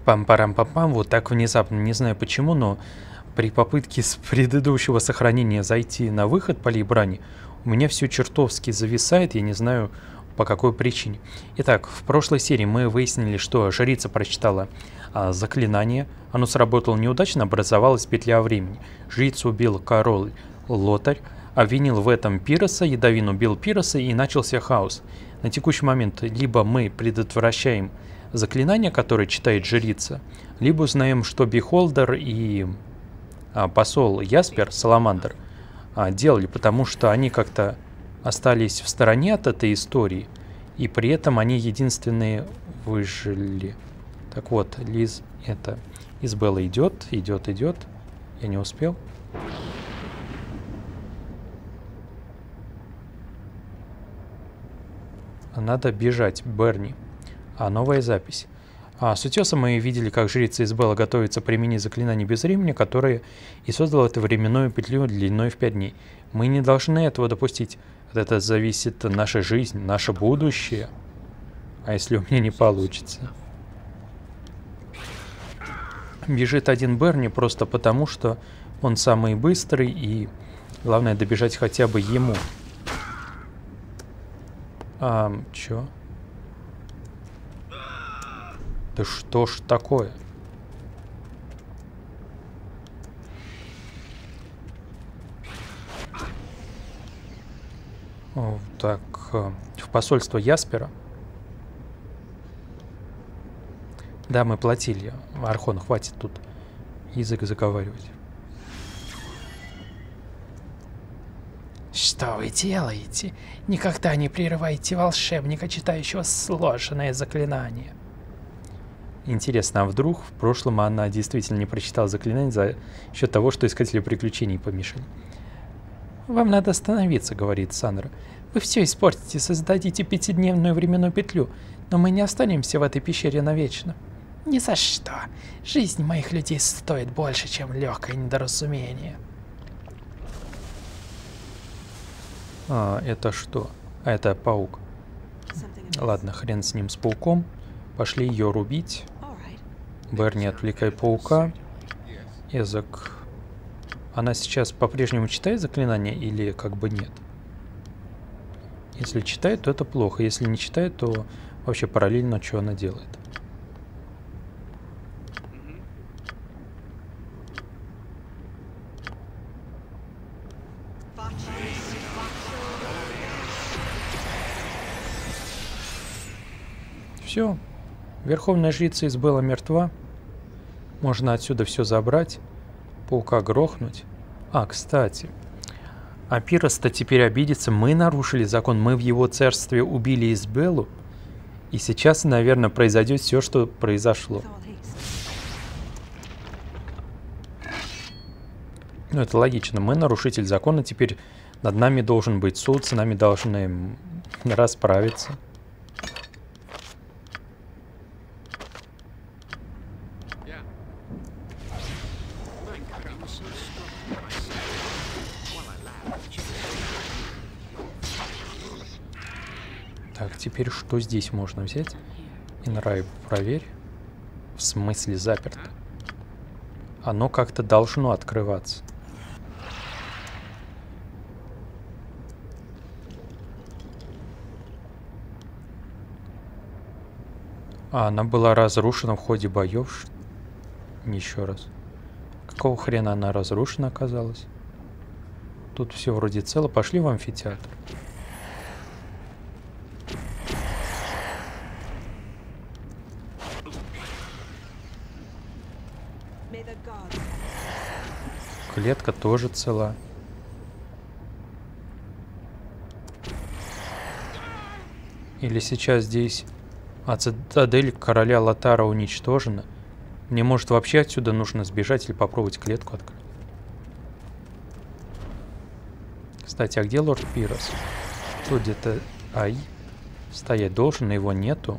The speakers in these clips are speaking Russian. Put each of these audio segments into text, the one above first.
Пам-парам-пам-пам, вот так внезапно, не знаю почему, но при попытке с предыдущего сохранения зайти на выход полей брани, у меня все чертовски зависает, я не знаю по какой причине. Итак, в прошлой серии мы выяснили, что жрица прочитала заклинание, оно сработало неудачно, образовалась петля времени. Жрицу убил король Лотарь, обвинил в этом Пироса, Ядовин убил Пироса и начался хаос. На текущий момент либо мы предотвращаем заклинание, которое читает жрица, либо узнаем, что Бихолдер и посол Яспер, Саламандр, делали, потому что они как-то остались в стороне от этой истории, и при этом они единственные выжили. Так вот, Лиз, это Изабелла идет. Я не успел. Надо бежать, Берни. Новая запись. С утеса мы видели, как жрица Изабелла готовится применить заклинание без времени, которое и создало эту временную петлю длиной в 5 дней. Мы не должны этого допустить. От этого зависит наша жизнь, наше будущее. А если у меня не получится? Бежит один Берни просто потому, что он самый быстрый, и главное добежать хотя бы ему. Чё? Да что ж такое? Так, в посольство Яспера. Да, мы платили. Архон, хватит тут язык заговаривать. Что вы делаете? Никогда не прерывайте волшебника, читающего сложное заклинание. Интересно, а вдруг в прошлом она действительно не прочитала заклинание за счет того, что искатели приключений помешали? Вам надо остановиться, говорит Сандра. Вы все испортите, создадите 5-дневную временную петлю, но мы не останемся в этой пещере навечно. Ни за что. Жизнь моих людей стоит больше, чем легкое недоразумение. Это что? Это паук. Ладно, хрен с ним, с пауком. Пошли ее рубить. Берни, отвлекай паука. Эзок. Она сейчас по-прежнему читает заклинание или как бы нет? Если читает, то это плохо. Если не читает, то вообще параллельно что она делает. Все. Верховная жрица Изабелла мертва. Можно отсюда все забрать. Паука грохнуть. Кстати. Пирос-то теперь обидится. Мы нарушили закон. Мы в его царстве убили Изабеллу. И сейчас, наверное, произойдет все, что произошло. Ну, это логично. Мы нарушитель закона. Теперь над нами должен быть суд. С нами должны расправиться. Так, теперь что здесь можно взять? Инрай, проверь. В смысле заперто? Оно как-то должно открываться. Она была разрушена в ходе боев. Еще раз. Какого хрена она разрушена оказалась? Тут все вроде цело. Пошли в амфитеатр. Клетка тоже цела. Или сейчас здесь цитадель короля Лотара уничтожена? Мне, может, вообще отсюда нужно сбежать или попробовать клетку открыть? Кстати, а где лорд Пирос? Тут где-то стоять должен, но его нету.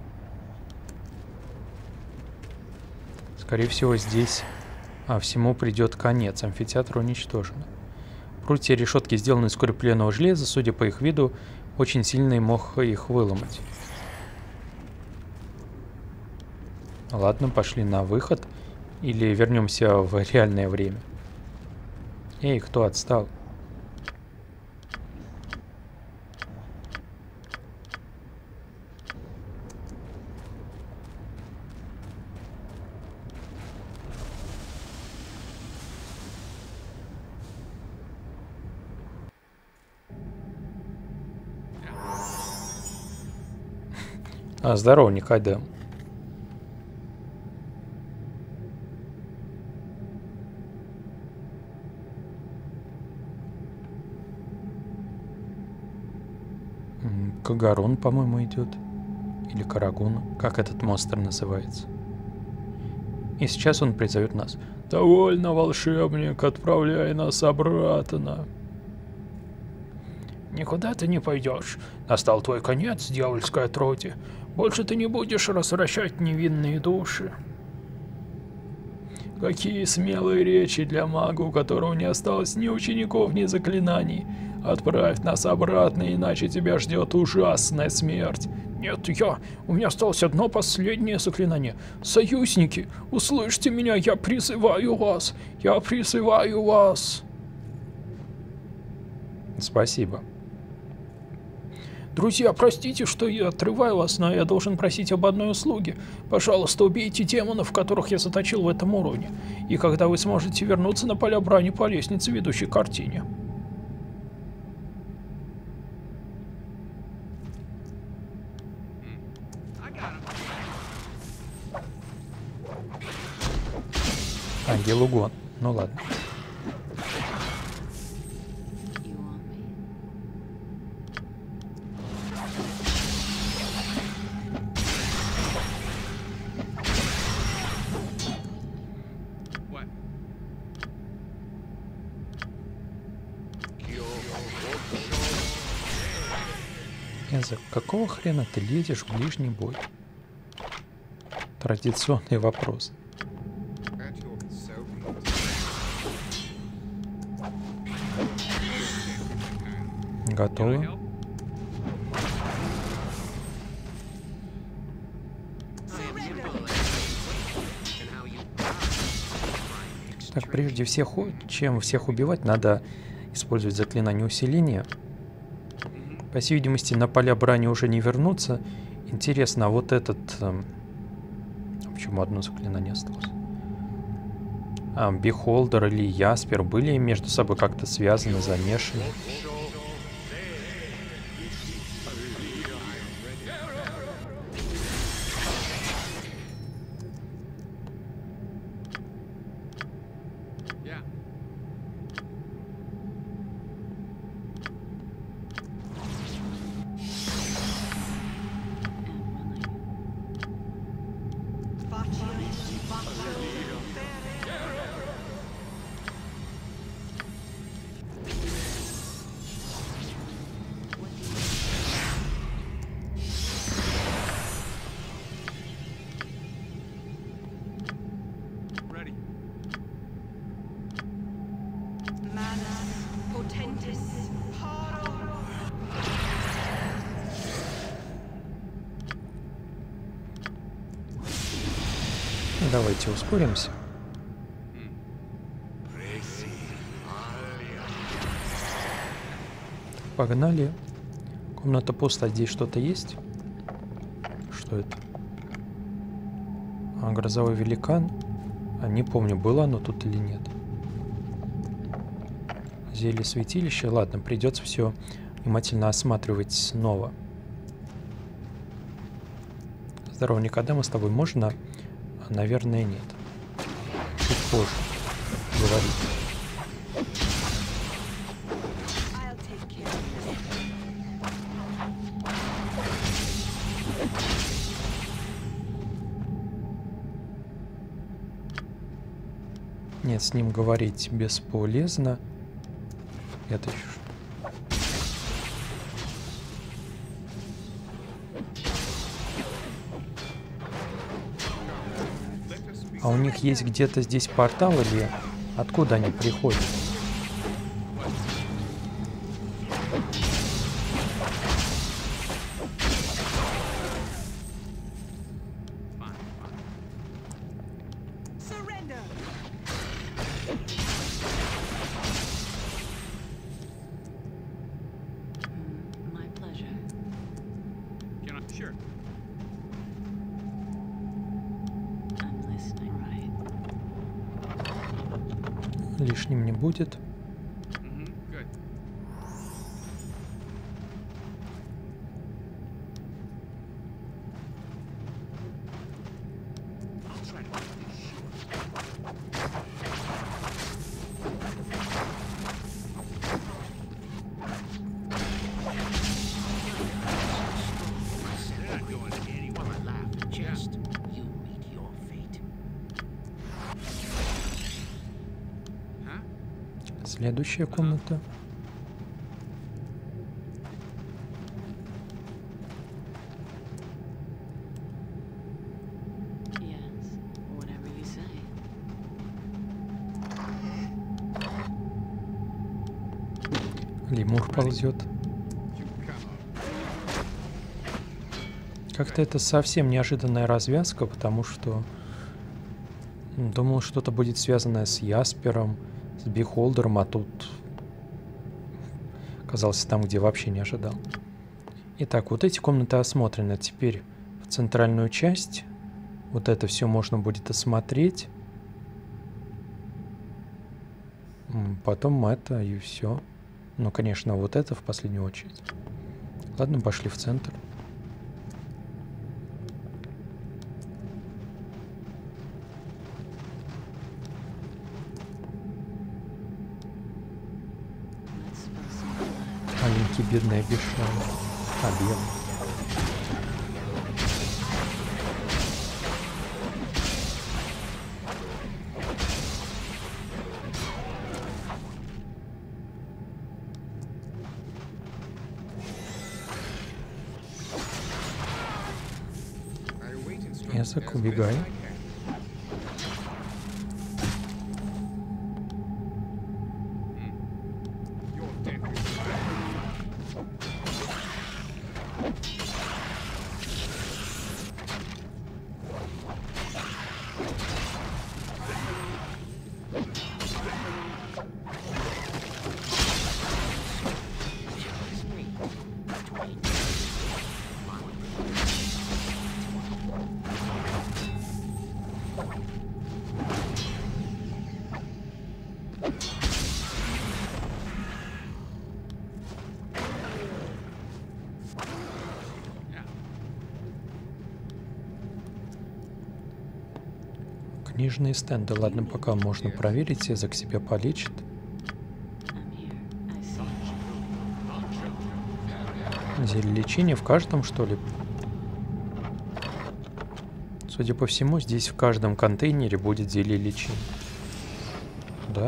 Скорее всего, здесь всему придет конец. Амфитеатр уничтожен. Прутья решетки сделаны из скрепленного железа. Судя по их виду, очень сильный мог их выломать. Ладно, пошли на выход. Или вернемся в реальное время. Эй, кто отстал? Здорово, Никодем. Кагарон, по-моему, идет. Или Карагун. Как этот монстр называется? И сейчас он призовет нас. Довольно, волшебник, отправляй нас обратно. Никуда ты не пойдешь. Настал твой конец, дьявольское отродье. Больше ты не будешь развращать невинные души. Какие смелые речи для мага, у которого не осталось ни учеников, ни заклинаний. Отправь нас обратно, иначе тебя ждет ужасная смерть. Нет, у меня осталось одно последнее заклинание. Союзники, услышьте меня, я призываю вас. Я призываю вас. Спасибо. Друзья, простите, что я отрываю вас, но я должен просить об одной услуге. Пожалуйста, убейте демонов, которых я заточил в этом уровне. И когда вы сможете вернуться на поля брани по лестнице, ведущей к картине. Ангел-угон. Ну ладно. За какого хрена ты лезешь в ближний бой? Традиционный вопрос. Готово. Так, прежде всего, чем всех убивать, надо использовать заклинание усиления. По всей видимости, на поля брани уже не вернуться. Интересно, а вот этот... почему одно заклинание осталось? Бихолдер или Яспер были между собой как-то связаны, замешаны? Давайте ускоримся. Погнали. Комната пуста. Здесь что-то есть? Что это? Грозовой великан. Не помню, было оно тут или нет. Зелье святилища. Ладно, придется все внимательно осматривать снова. Здорово, Никодем, с тобой можно? Наверное, нет. Чуть позже говорить. Нет, с ним говорить бесполезно. Это еще что? А у них есть где-то здесь портал или откуда они приходят? My pleasure. I'm listening, right? Лишним не будет. Следующая комната. Yes, whatever you say. Лемур ползет. Как-то это совсем неожиданная развязка, потому что думал, что-то будет связанное с Яспером, с Бихолдером, а тут оказался там, где вообще не ожидал. Итак, вот эти комнаты осмотрены. Теперь в центральную часть. Вот это все можно будет осмотреть. Потом это и все. Ну, конечно, вот это в последнюю очередь. Ладно, пошли в центр. Маленький бедный обещал. Белый. Язык, убегай. Книжные стенды. Ладно, пока можно проверить, язык себя полечит. I'm here. I see. Зелье лечения в каждом, что ли? Судя по всему, здесь в каждом контейнере будет зелье лечения. Да?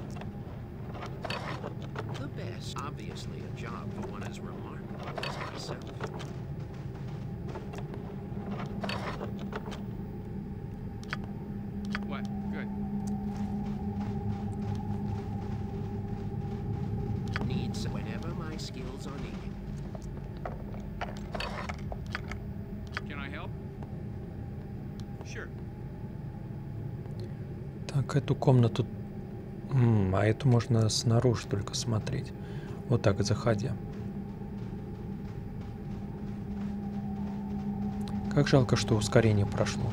The best, obviously, a job for one as remarkable as myself. What? Good. Needs whenever my skills are needed. Can I help? Sure. Так, эту комнату... а эту можно снаружи только смотреть. Вот так, заходя. Как жалко, что ускорение прошло.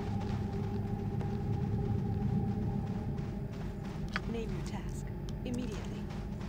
Name your task immediately.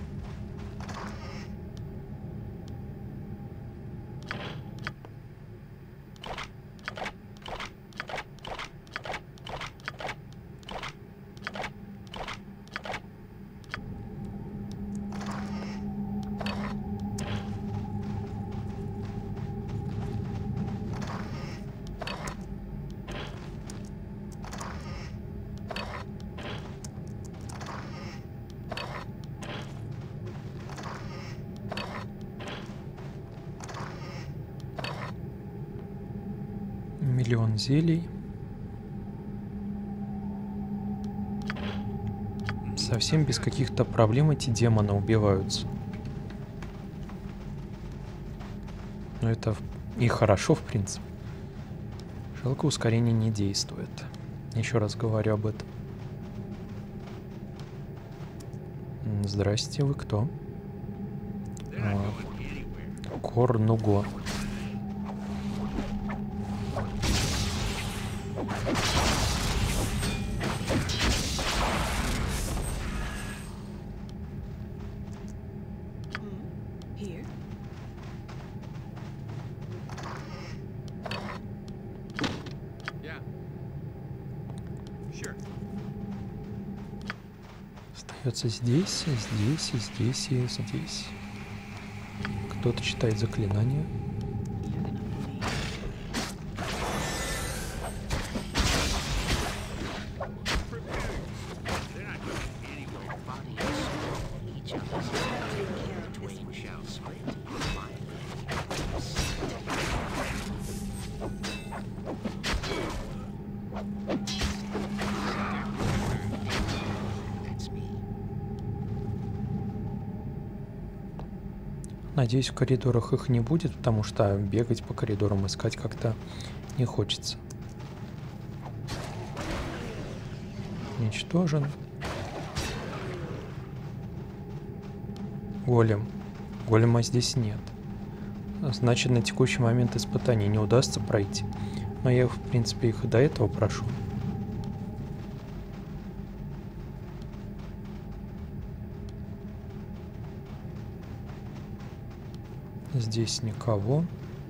Миллион зелий. Совсем без каких-то проблем эти демоны убиваются. Но это и хорошо, в принципе. Жалко, ускорение не действует. Еще раз говорю об этом. Здрасте, вы кто? They're not going anywhere. Корнуго. Here? Yeah. Sure. Остается здесь, здесь, и здесь, и здесь. Кто-то читает заклинание. You're gonna bleed. They're not going anywhere. Body and soul, each other's the twain shall split. That's me. Надеюсь, в коридорах их не будет, потому что бегать по коридорам искать как-то не хочется. Уничтожен. Голем. Голема здесь нет. Значит, на текущий момент испытаний не удастся пройти. Но я, в принципе, их и до этого прошу. Здесь никого.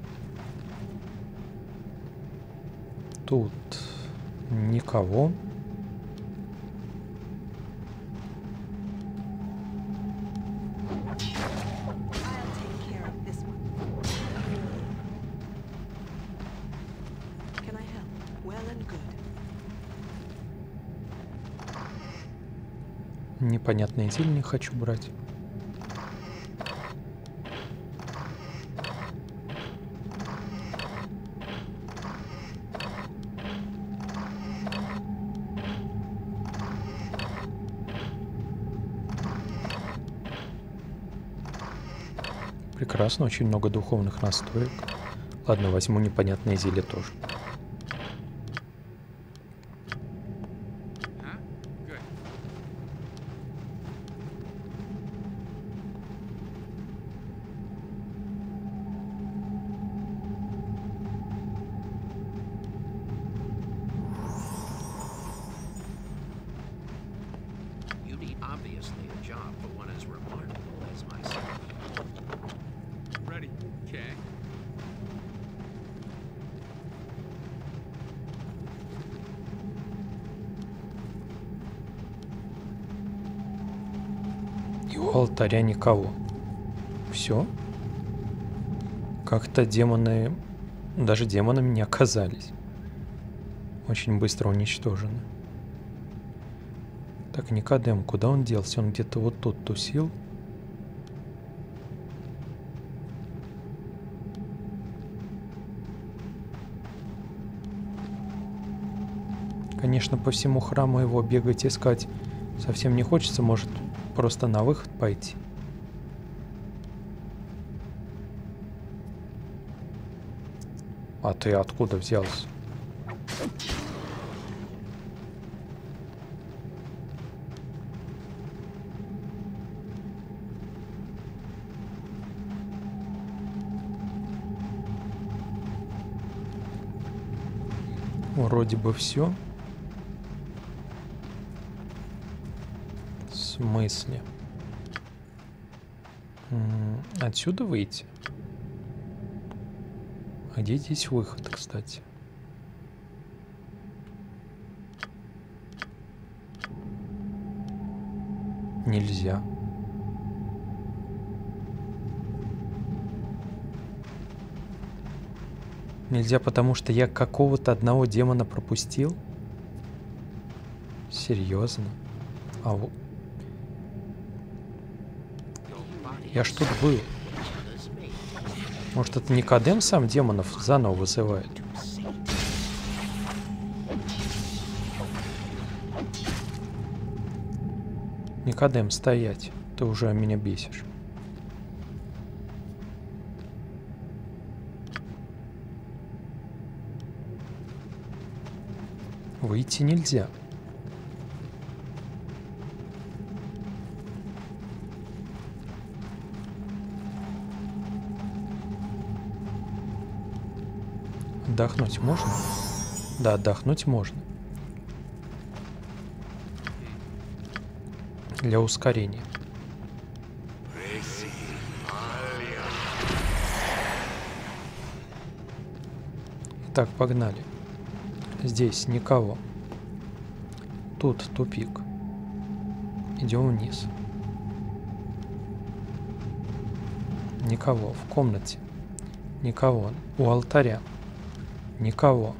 Тут никого. I'll take care of this one. Can I help? Well and good. Непонятные зелья не хочу брать. Прекрасно, очень много духовных настоек. Ладно, возьму непонятные зелья тоже. Huh? Good. You need obviously a job for one as remarkable as myself. Ready. Okay. И у алтаря никого. Все. Как-то демоны... Даже демонами не оказались. Очень быстро уничтожены. Так, Никодем, куда он делся? Он где-то вот тут тусил. Конечно, по всему храму его бегать, искать совсем не хочется. Может, просто на выход пойти. А ты откуда взялся? Вроде бы все. В смысле? Отсюда выйти? А где здесь выход, кстати? Нельзя. Нельзя, потому что я какого-то одного демона пропустил? Серьезно? А вот... Я ж тут был. Может, это Никодем сам демонов заново вызывает? Никодем, стоять. Ты уже меня бесишь. Выйти нельзя. Отдохнуть можно? Да, отдохнуть можно. Для ускорения. Итак, погнали. Здесь никого. Тут тупик. Идем вниз. Никого. В комнате. Никого. У алтаря. Никого.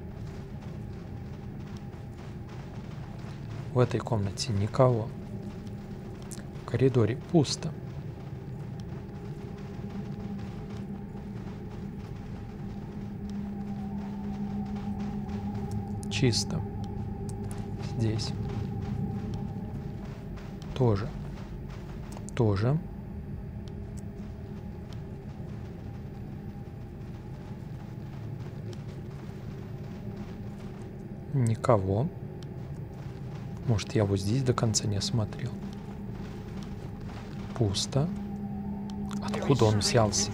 В этой комнате никого. В коридоре пусто. Чисто. Здесь. Тоже. Тоже. Никого. Может, я вот здесь до конца не осмотрел. Пусто. Откуда он взялся?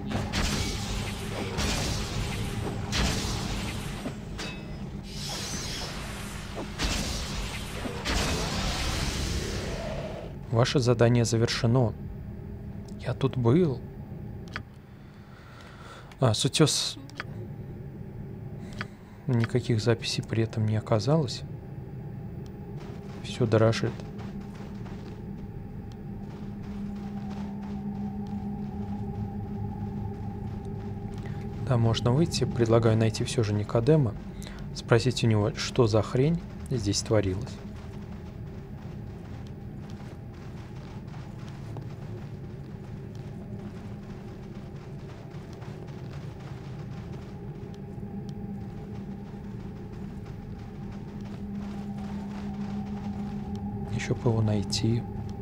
Ваше задание завершено. Я тут был. С утес... Никаких записей при этом не оказалось. Все дорожит. Да, можно выйти. Предлагаю найти все же Никодема. Спросить у него, что за хрень здесь творилась. Еще бы его найти.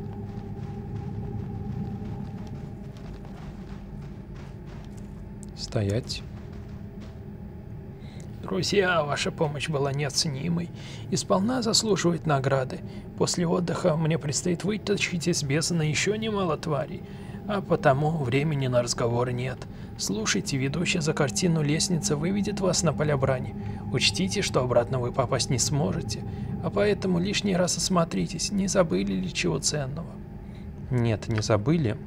Стоять. Друзья, ваша помощь была неоценимой и сполна заслуживает награды. После отдыха мне предстоит вытащить из бездны еще немало тварей, а потому времени на разговоры нет. Слушайте, ведущая за картину лестница выведет вас на поля брани. Учтите, что обратно вы попасть не сможете, а поэтому лишний раз осмотритесь, не забыли ли чего ценного. Нет, не забыли.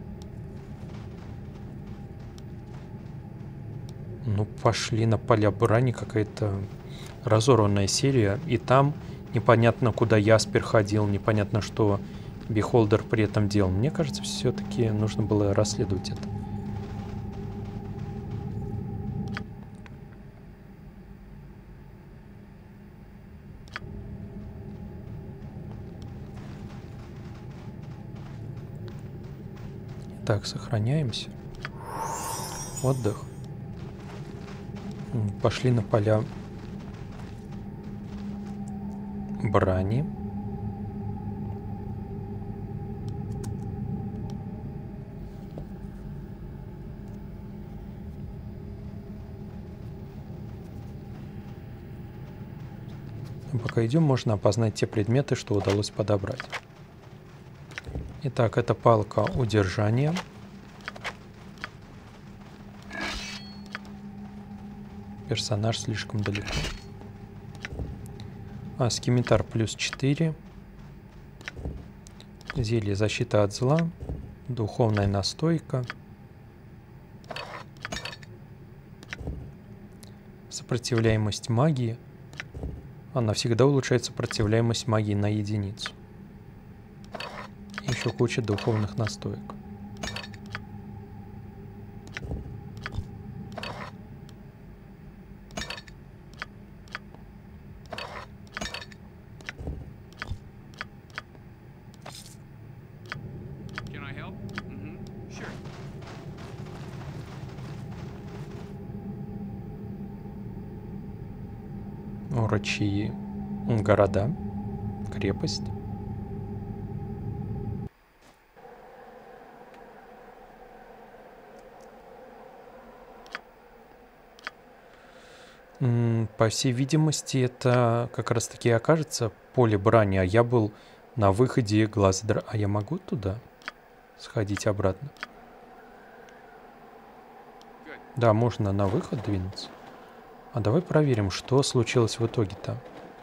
Ну, пошли на поля брани, какая-то разорванная серия. И там непонятно, куда Яспер ходил, непонятно, что Бихолдер при этом делал. Мне кажется, все-таки нужно было расследовать это. Так, сохраняемся. Отдых. Пошли на поля брани. Пока идем, можно опознать те предметы, что удалось подобрать. Итак, это палка удержания. Персонаж слишком далеко. Скимитар плюс 4. Зелье защита от зла. Духовная настойка. Сопротивляемость магии. Она всегда улучшает сопротивляемость магии на единицу. Еще куча духовных настоек. Can I help? Mm-hmm. Sure. Урочьи города. Крепость. По всей видимости, это как раз таки окажется поле брани, а я был на выходе глаз А я могу туда сходить обратно? Да, можно на выход двинуться. А давай проверим, что случилось в итоге-то.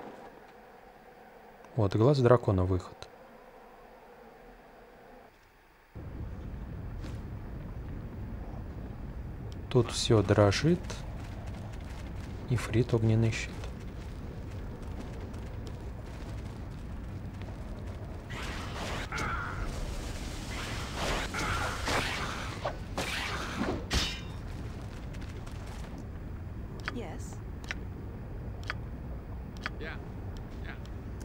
Вот, глаз дракона, выход. Тут все дрожит. Ифрит, огненный щит. Yes. Yeah. Yeah.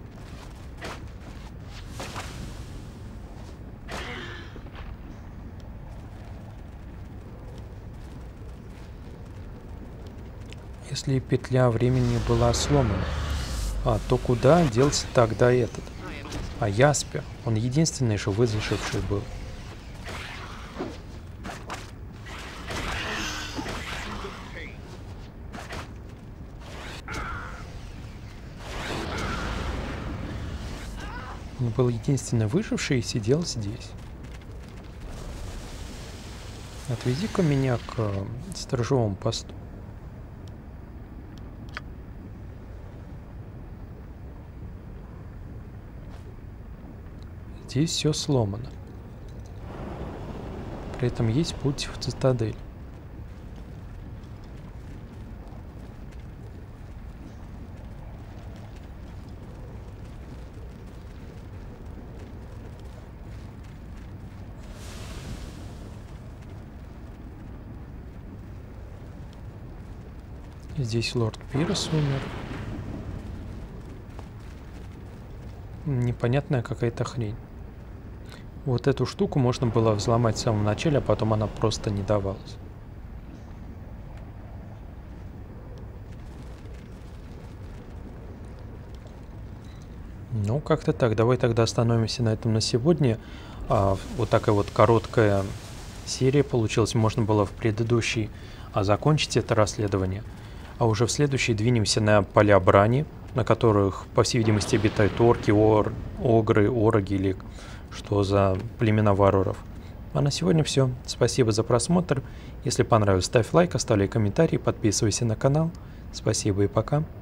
Если петля времени была сломана, то куда делся тогда этот? А Яспер, он единственный же выживший был. Он был единственный выживший и сидел здесь. Отведи-ка меня к сторожевому посту. Здесь все сломано. При этом есть путь в цитадель. Здесь лорд Пирс умер. Непонятная какая-то хрень. Вот эту штуку можно было взломать в самом начале, а потом она просто не давалась. Ну, как-то так. Давай тогда остановимся на этом на сегодня. Вот такая вот короткая серия получилась. Можно было в предыдущей закончить это расследование. А уже в следующей двинемся на поля брани, на которых, по всей видимости, обитают орки, огры, ороги или что за племена варваров. А на сегодня все. Спасибо за просмотр. Если понравилось, ставь лайк, оставляй комментарий, подписывайся на канал. Спасибо и пока.